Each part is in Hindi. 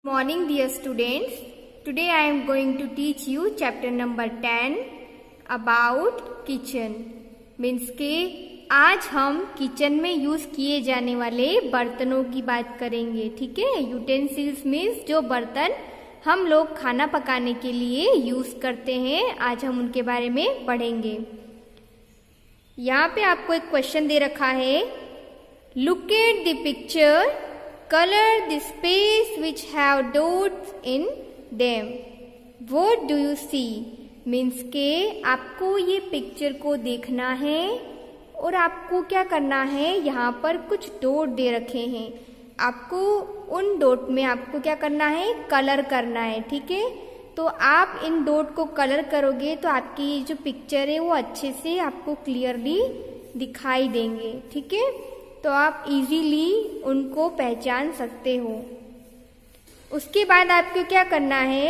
Morning dear students. Today I am going to teach you chapter number 10 about kitchen. Means के आज हम किचन में यूज किए जाने वाले बर्तनों की बात करेंगे. ठीक है, यूटेंसिल्स मीन्स जो बर्तन हम लोग खाना पकाने के लिए यूज करते हैं. आज हम उनके बारे में पढ़ेंगे. यहाँ पे आपको एक क्वेश्चन दे रखा है. Look at the picture, color the space which have dots in them. What do you see? Means के आपको ये पिक्चर को देखना है और आपको क्या करना है, यहाँ पर कुछ डॉट दे रखे हैं. आपको उन डॉट में आपको क्या करना है, कलर करना है. ठीक है, तो आप इन डॉट को कलर करोगे तो आपकी जो पिक्चर है वो अच्छे से आपको क्लियरली दिखाई देंगे. ठीक है, तो आप इजीली उनको पहचान सकते हो. उसके बाद आपको क्या करना है,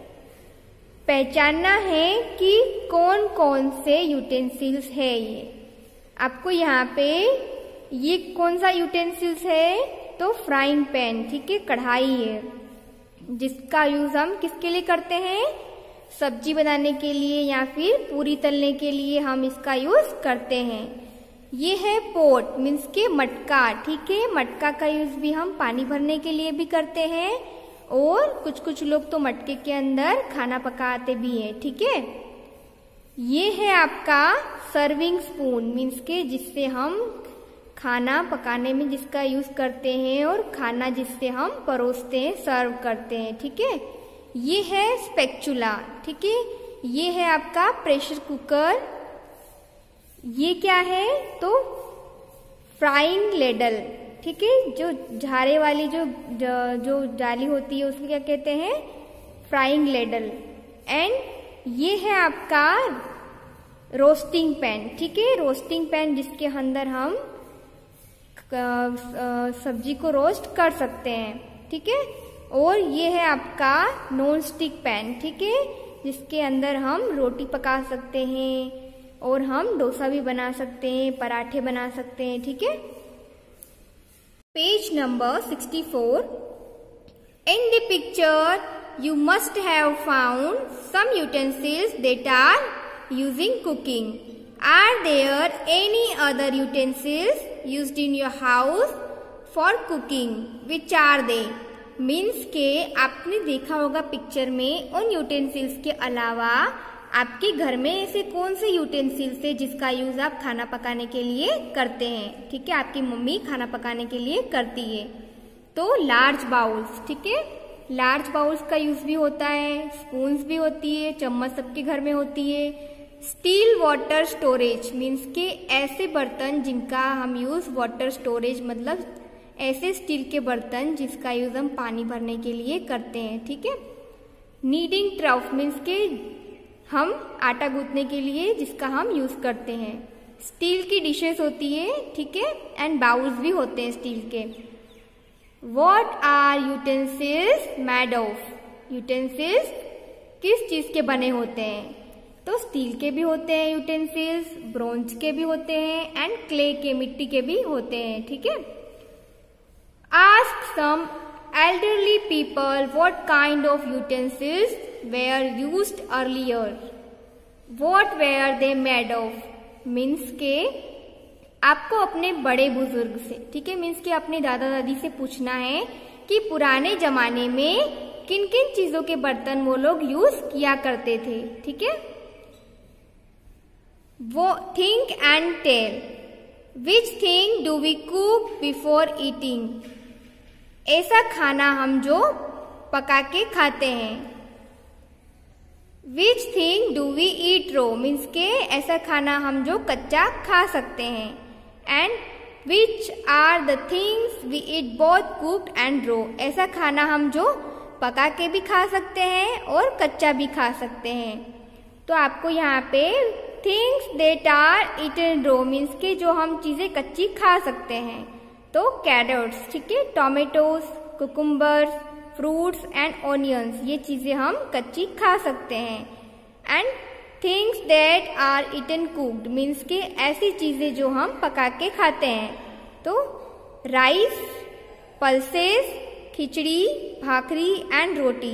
पहचानना है कि कौन कौन से यूटेंसिल्स है. ये आपको यहाँ पे ये कौन सा यूटेंसिल्स है, तो फ्राइंग पैन. ठीक है, कढ़ाई है जिसका यूज हम किसके लिए करते हैं, सब्जी बनाने के लिए या फिर पूरी तलने के लिए हम इसका यूज करते हैं. ये है पोट मीन्स के मटका. ठीक है, मटका का यूज भी हम पानी भरने के लिए भी करते हैं और कुछ लोग तो मटके के अंदर खाना पकाते भी हैं. ठीक है, ये है आपका सर्विंग स्पून मीन्स के जिससे हम खाना पकाने में जिसका यूज करते हैं और खाना जिससे हम परोसते हैं, सर्व करते हैं. ठीक है, ये है स्पैचुला. ठीक है, ये है आपका प्रेशर कुकर. ये क्या है, तो फ्राइंग लेडल. ठीक है, जो झारे वाली जो जाली होती है उसको क्या कहते हैं, फ्राइंग लेडल. एंड ये है आपका रोस्टिंग पैन. ठीक है, रोस्टिंग पैन जिसके अंदर हम सब्जी को रोस्ट कर सकते हैं. ठीक है, और ये है आपका नॉन स्टिक पैन. ठीक है, जिसके अंदर हम रोटी पका सकते हैं और हम डोसा भी बना सकते हैं, पराठे बना सकते हैं. ठीक है, page number 64. In the picture you must have found some utensils that are using cooking. Are there any other utensils used in your house for cooking, which are they. Means के आपने देखा होगा पिक्चर में उन यूटेंसिल्स के अलावा आपके घर में ऐसे कौन से यूटेंसिल्स है जिसका यूज आप खाना पकाने के लिए करते हैं. ठीक है, आपकी मम्मी खाना पकाने के लिए करती है. तो लार्ज बाउल्स. ठीक है, लार्ज बाउल्स का यूज भी होता है, स्पून्स भी होती है, चम्मच सबके घर में होती है. स्टील वाटर स्टोरेज मीन्स के ऐसे बर्तन जिनका हम यूज वाटर स्टोरेज मतलब ऐसे स्टील के बर्तन जिसका यूज हम पानी भरने के लिए करते हैं. ठीक है, नीडिंग ट्रफ मीन्स के हम आटा गूंथने के लिए जिसका हम यूज करते हैं. स्टील की डिशेस होती है. ठीक है, एंड बाउल्स भी होते हैं स्टील के. What are utensils made of. Utensils किस चीज के बने होते हैं, तो स्टील के भी होते हैं यूटेंसिल्स, ब्रोंज के भी होते हैं एंड क्ले के, मिट्टी के भी होते हैं. ठीक है, ask some elderly people what kind of utensils were used earlier. What were they made of? Means के आपको अपने बड़े बुजुर्ग से, ठीक है, मीन्स के अपने दादा दादी से पूछना है कि पुराने जमाने में किन किन चीजों के बर्तन वो लोग यूज किया करते थे. ठीक है, वो think and tell. Which thing do we cook before eating. ऐसा खाना हम जो पका के खाते हैं. Which thing do we eat raw means के ऐसा खाना हम जो कच्चा खा सकते हैं. And which are the things we eat both cooked and raw. ऐसा खाना हम जो पका के भी खा सकते हैं और कच्चा भी खा सकते हैं. तो आपको यहाँ पे things that are eaten raw means के जो हम चीजें कच्ची खा सकते हैं, तो कैरेट्स. ठीक है, tomatoes, cucumbers, fruits and onions, ये चीजें हम कच्ची खा सकते हैं. And things that are eaten cooked means के ऐसी चीजें जो हम पका के खाते हैं, तो राइस, पल्सेस, खिचड़ी, भाकरी एंड रोटी।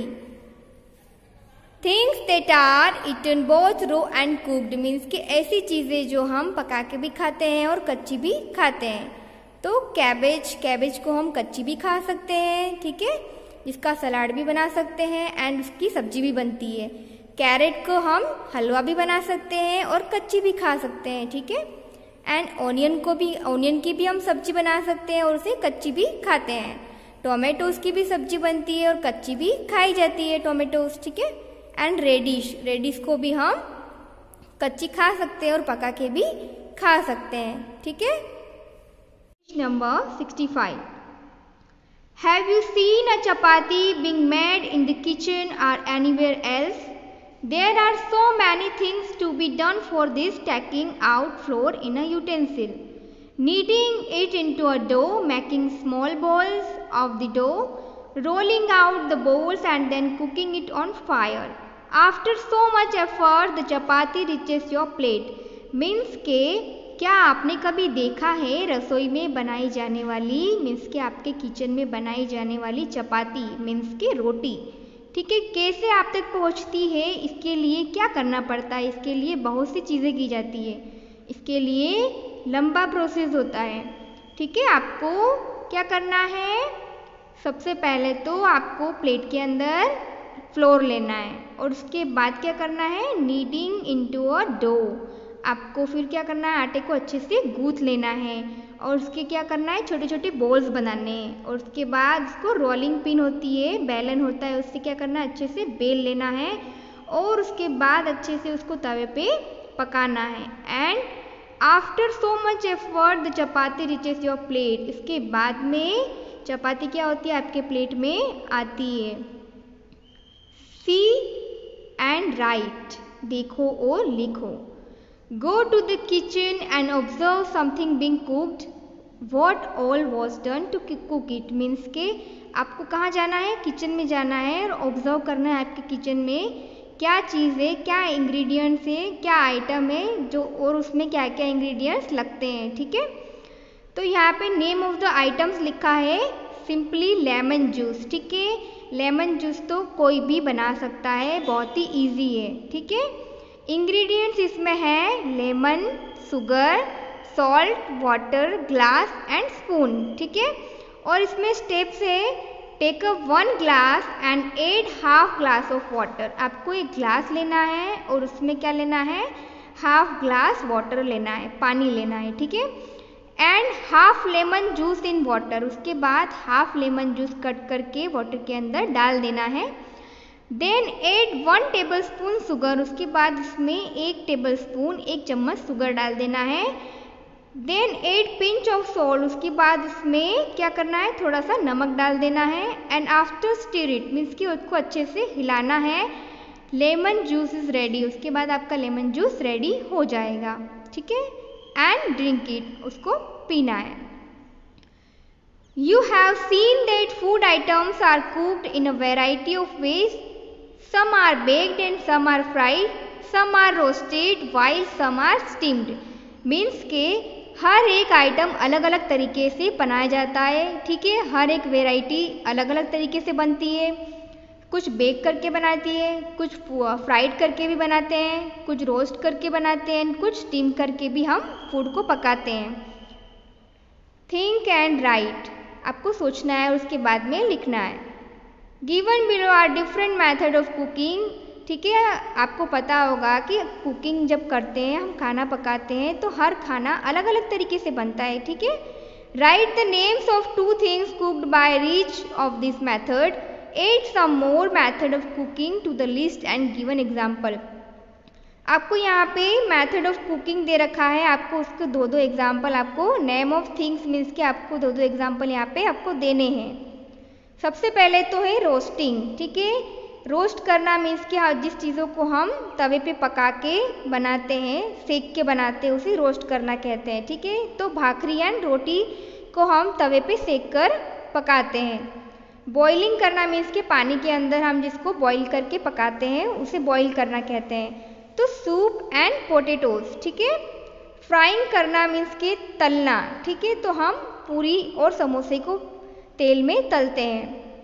Things that are eaten both raw and cooked means कि ऐसी चीज़ें जो हम पका के भी खाते हैं और कच्ची भी खाते हैं। तो कैबेज को हम कच्ची भी खा सकते हैं, ठीक है, इसका सलाद भी बना सकते हैं एंड उसकी सब्जी भी बनती है। कैरेट को हम हलवा भी बना सकते हैं और कच्ची भी खा सकते हैं, ठीक है। एंड ऑनियन की भी हम सब्जी बना सकते हैं और उसे कच्ची भी खाते हैं। टोमेटोज की भी सब्जी बनती है और कच्ची भी खाई जाती है टोमेटोज, ठीक है। एंड रेडिश को भी हम कच्ची खा सकते हैं और पका के भी खा सकते हैं, ठीक है। Number 65। Have you seen a chapati being made in the kitchen or anywhere else? There are so many things to be done for this: taking out flour in a utensil, kneading it into a dough, making small balls of the dough, rolling out the balls and then cooking it on fire. After so much effort, the chapati reaches your plate. Means के क्या आपने कभी देखा है रसोई में बनाई जाने वाली मीन्स के आपके किचन में बनाई जाने वाली चपाती मीन्स के रोटी, ठीक है, कैसे आप तक पहुंचती है? इसके लिए क्या करना पड़ता है? इसके लिए बहुत सी चीज़ें की जाती है, इसके लिए लंबा प्रोसेस होता है, ठीक है। आपको क्या करना है? सबसे पहले तो आपको प्लेट के अंदर फ्लोर लेना है और उसके बाद क्या करना है? Kneading into a dough. आपको फिर क्या करना है? आटे को अच्छे से गूंथ लेना है और उसके क्या करना है? छोटे छोटे बॉल्स बनाने हैं और उसके बाद उसको रोलिंग पिन होती है, बेलन होता है, उससे क्या करना है? अच्छे से बेल लेना है और उसके बाद अच्छे से उसको तवे पे पकाना है। And after so much effort the chapati reaches your plate. इसके बाद में चपाती क्या होती है? आपके प्लेट में आती है। सी एंड राइट, देखो और लिखो। Go to the kitchen and observe something being cooked. What all was done to cook it? Means के आपको कहाँ जाना है? किचन में जाना है और ऑब्जर्व करना है आपके किचन में क्या चीज़ है, क्या इंग्रेडिएंट्स है, क्या आइटम है जो और उसमें क्या क्या इंग्रेडिएंट्स लगते हैं, ठीक है। तो यहाँ पे नेम ऑफ द आइटम्स लिखा है सिंपली लेमन जूस, ठीक है। लेमन जूस तो कोई भी बना सकता है, बहुत ही ईजी है, ठीक है। इंग्रेडिएंट्स इसमें है lemon, sugar, salt, water, glass and spoon, ठीक है। और इसमें स्टेप्स है take up 1 glass and add half glass of water. आपको एक ग्लास लेना है और उसमें क्या लेना है? हाफ ग्लास वाटर लेना है, पानी लेना है, ठीक है। And half lemon juice in water. उसके बाद हाफ लेमन जूस कट करके वाटर के अंदर डाल देना है। Then add 1 tablespoon sugar. उसके बाद इसमें 1 टेबल स्पून 1 चम्मच शुगर डाल देना है। Then add pinch of salt. उसके बाद इसमें क्या करना है? थोड़ा सा नमक डाल देना है। And after stir it means कि उसको अच्छे से हिलाना है। Lemon juice is ready. उसके बाद आपका लेमन जूस रेडी हो जाएगा, ठीक है। एंड ड्रिंक इट, उसको पीना है। You have seen that food items are cooked in a variety of ways. Some are baked and some are fried. Some are roasted while some are steamed. Means के हर एक आइटम अलग अलग तरीके से बनाया जाता है, ठीक है। हर एक वेराइटी अलग अलग तरीके से बनती है। कुछ बेक करके बनाती है, कुछ फ्राइड करके भी बनाते हैं, कुछ रोस्ट करके बनाते हैं, कुछ स्टीम करके भी हम फूड को पकाते हैं। थिंक एंड राइट, आपको सोचना है और उसके बाद में लिखना है। Given below are different method of cooking, ठीक है। आपको पता होगा कि कुकिंग जब करते हैं, हम खाना पकाते हैं तो हर खाना अलग अलग तरीके से बनता है, ठीक है। Write the names of 2 things cooked by each of this method. Add some more method of cooking to the list and given example. आपको यहाँ पे मैथड ऑफ कुकिंग दे रखा है, आपको उसके 2-2 एग्जाम्पल, आपको नेम ऑफ थिंग्स मीन्स के आपको 2-2 एग्जाम्पल यहाँ पे आपको देने हैं। सबसे पहले तो है रोस्टिंग, ठीक है। रोस्ट करना मीन्स कि जिस चीज़ों को हम तवे पे पका के बनाते हैं, सेक के बनाते हैं, उसे रोस्ट करना कहते हैं, ठीक है। तो भाकरी एंड रोटी को हम तवे पे सेक कर पकाते हैं। बॉइलिंग करना मीन्स कि पानी के अंदर हम जिसको बॉईल करके पकाते हैं उसे बॉईल करना कहते हैं। तो सूप एंड पोटैटोज, ठीक है। फ्राइंग करना मीन्स के तलना, ठीक है। तो हम पूरी और समोसे को तेल में तलते हैं।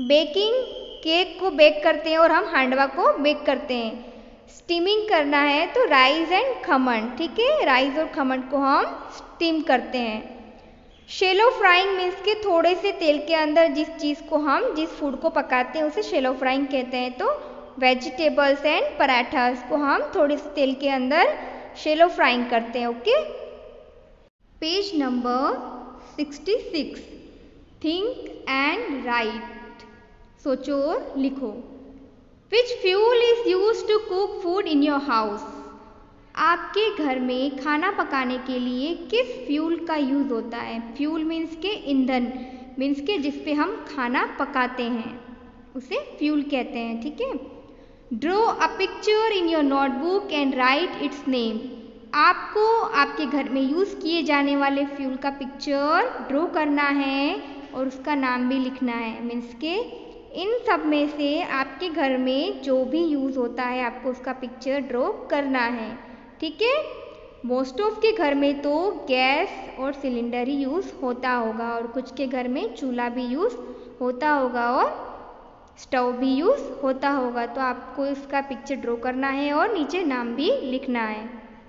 बेकिंग, केक को बेक करते हैं और हम हांडवा को बेक करते हैं। स्टीमिंग करना है तो राइस एंड खमन, ठीक है, राइस और खमन को हम स्टीम करते हैं। शैलो फ्राइंग मीन्स के थोड़े से तेल के अंदर जिस फूड को पकाते हैं उसे शैलो फ्राइंग कहते हैं। तो वेजिटेबल्स एंड पराठास को हम थोड़े से तेल के अंदर शैलो फ्राइंग करते हैं। Okay. Page number 66, think and write, सोचो और लिखो। Which fuel is use to cook food in your house? आपके घर में खाना पकाने के लिए किस फ्यूल का यूज़ होता है? फ्यूल मीन्स के ईंधन, मीन्स के जिस पे हम खाना पकाते हैं उसे फ्यूल कहते हैं, ठीक है। Draw a picture in your notebook and write its name. आपको आपके घर में यूज़ किए जाने वाले फ्यूल का पिक्चर ड्रॉ करना है और उसका नाम भी लिखना है। मीन्स के इन सब में से आपके घर में जो भी यूज़ होता है आपको उसका पिक्चर ड्रॉ करना है, ठीक है। मोस्ट ऑफ के घर में तो गैस और सिलेंडर ही यूज़ होता होगा और कुछ के घर में चूल्हा भी यूज़ होता होगा और स्टोव भी यूज़ होता होगा। तो आपको इसका पिक्चर ड्रॉ करना है और नीचे नाम भी लिखना है।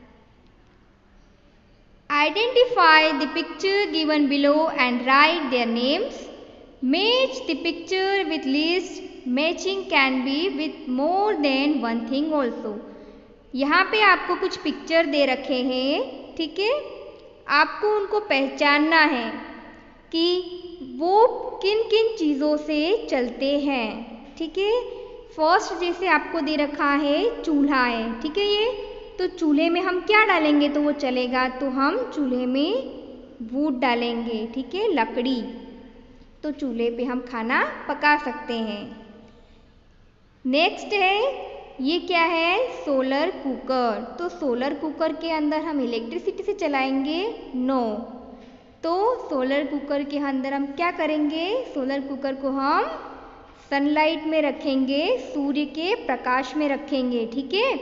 Identify the picture given below and write their names. Match the picture with list, matching can be with more than one thing also. यहाँ पे आपको कुछ पिक्चर दे रखे हैं, ठीक है, आपको उनको पहचानना है कि वो किन किन चीज़ों से चलते हैं, ठीक है। फर्स्ट जैसे आपको दे रखा है चूल्हा है, ठीक है, ये तो चूल्हे में हम क्या डालेंगे तो वो चलेगा, तो हम चूल्हे में वुड डालेंगे, ठीक है, लकड़ी, तो चूल्हे पे हम खाना पका सकते हैं। नेक्स्ट है, ये क्या है, सोलर कुकर। तो सोलर कुकर के अंदर हम इलेक्ट्रिसिटी से चलाएंगे? नो। तो सोलर कुकर के अंदर हम क्या करेंगे, सोलर कुकर को हम सनलाइट में रखेंगे, सूर्य के प्रकाश में रखेंगे, ठीक है,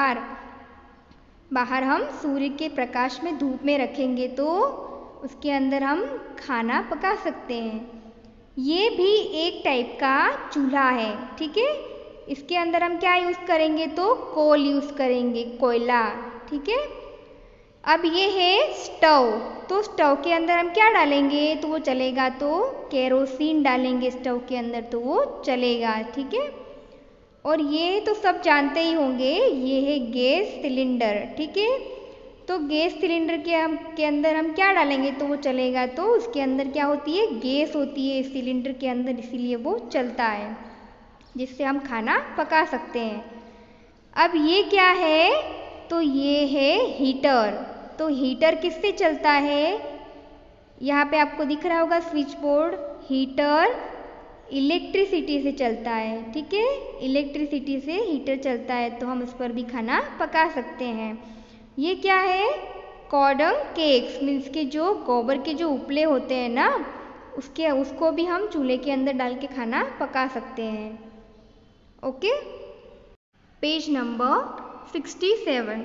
बाहर हम सूर्य के प्रकाश में धूप में रखेंगे तो उसके अंदर हम खाना पका सकते हैं। ये भी एक टाइप का चूल्हा है, ठीक है। इसके अंदर हम क्या यूज़ करेंगे तो कोल यूज़ करेंगे, कोयला, ठीक है। अब ये है स्टोव। तो स्टोव के अंदर हम क्या डालेंगे तो वो चलेगा, तो केरोसिन डालेंगे स्टोव के अंदर तो वो चलेगा, ठीक है। और ये तो सब जानते ही होंगे, ये है गैस सिलेंडर, ठीक है। तो गैस सिलेंडर के अंदर हम क्या डालेंगे तो वो चलेगा, तो उसके अंदर क्या होती है, गैस होती है सिलेंडर के अंदर, इसीलिए वो चलता है, जिससे हम खाना पका सकते हैं। अब ये क्या है तो ये है हीटर। तो हीटर किससे चलता है, यहाँ पे आपको दिख रहा होगा स्विच बोर्ड। हीटर इलेक्ट्रिसिटी से चलता है, ठीक है, इलेक्ट्रिसिटी से हीटर चलता है, तो हम उस पर भी खाना पका सकते हैं। ये क्या है, कॉर्डन केक्स, मीन्स के जो गोबर के जो उपले होते हैं ना, उसको भी हम चूल्हे के अंदर डाल के खाना पका सकते हैं। Okay. Page number 67,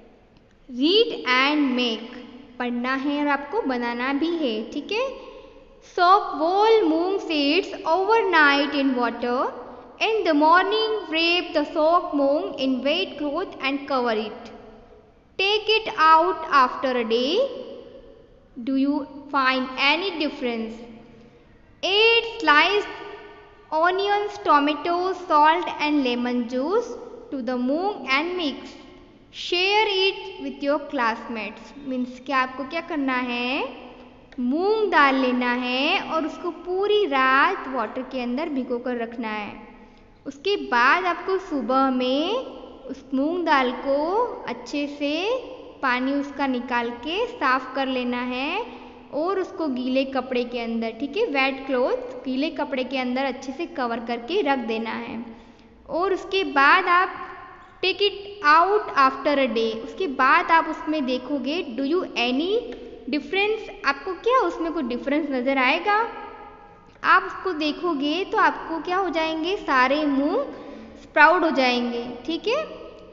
read and make, पढ़ना है और आपको बनाना भी है, ठीक है। Soak whole moong seeds overnight in water. In the morning, wrap the soaked moong in wet cloth and cover it. Take it out after a day. Do you find any difference? Add sliced onions, tomatoes, salt and lemon juice to the moong and mix. Share it with your classmates. Means कि आपको क्या करना है, मूंग दाल लेना है और उसको पूरी रात वाटर के अंदर भिगो कर रखना है। उसके बाद आपको सुबह में उस मूंग दाल को अच्छे से पानी उसका निकाल के साफ कर लेना है और उसको गीले कपड़े के अंदर, ठीक है, वेट क्लॉथ, गीले कपड़े के अंदर अच्छे से कवर करके रख देना है। और उसके बाद आप take it out after a day, उसके बाद आप उसमें देखोगे डू यू एनी डिफरेंस, आपको क्या उसमें कोई डिफरेंस नज़र आएगा। आप उसको देखोगे तो आपको क्या हो जाएंगे, सारे मूंग स्प्राउट हो जाएंगे, ठीक है।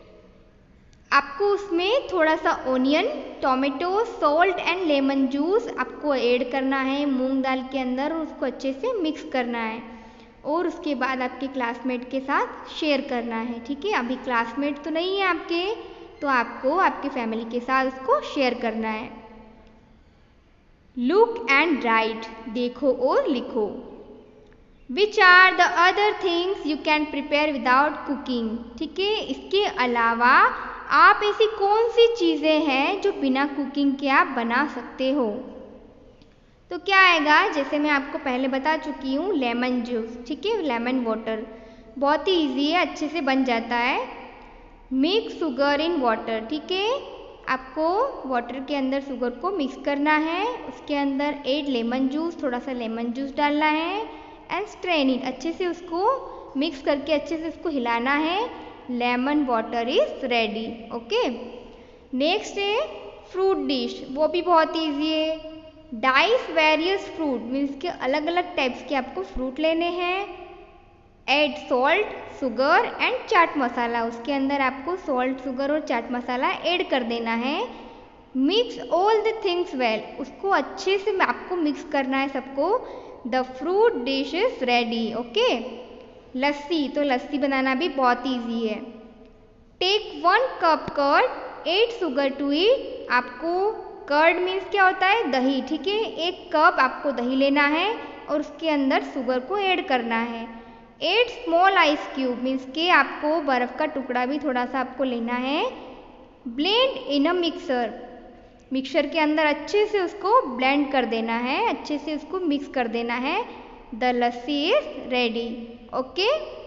आपको उसमें थोड़ा सा onion, tomato, salt and lemon juice आपको ऐड करना है मूंग दाल के अंदर और उसको अच्छे से मिक्स करना है। और उसके बाद आपके क्लासमेट के साथ शेयर करना है। ठीक है, अभी क्लासमेट तो नहीं है आपके, तो आपको आपके फैमिली के साथ उसको शेयर करना है। लुक एंड राइट, देखो और लिखो। Which are the other things you can prepare without cooking. ठीक है, इसके अलावा आप ऐसी कौन सी चीज़ें हैं जो बिना कुकिंग के आप बना सकते हो। तो क्या आएगा, जैसे मैं आपको पहले बता चुकी हूँ, लेमन जूस। ठीक है, लेमन वाटर बहुत ही ईजी है, अच्छे से बन जाता है। Mix sugar in water. ठीक है, आपको वाटर के अंदर शुगर को मिक्स करना है, उसके अंदर ऐड लेमन जूस, थोड़ा सा लेमन जूस डालना है एंड स्ट्रेन इट, अच्छे से उसको मिक्स करके अच्छे से उसको हिलाना है। Lemon water is ready. Okay, next है फ्रूट डिश, वो भी बहुत ईजी है। डाइस वेरियस फ्रूट, मीन्स के अलग अलग टाइप्स के आपको फ्रूट लेने हैं। Add salt, sugar and chaat masala, उसके अंदर आपको सॉल्ट, शुगर और चाट मसाला ऐड कर देना है। Mix all the things well, उसको अच्छे से आपको मिक्स करना है सबको। The fruit dish is ready. Okay, lassi, तो लस्सी बनाना भी बहुत ईजी है। Take 1 cup curd, add sugar to it. आपको कर्ड मीन्स क्या होता है, दही। ठीक है, 1 कप आपको दही लेना है और उसके अंदर शुगर को ऐड करना है। 8 स्मॉल आइस क्यूब, मीन्स के आपको बर्फ़ का टुकड़ा भी थोड़ा सा आपको लेना है। Blend in a mixer, mixer के अंदर अच्छे से उसको ब्लेंड कर देना है, अच्छे से उसको मिक्स कर देना है। The lassi is ready. Okay.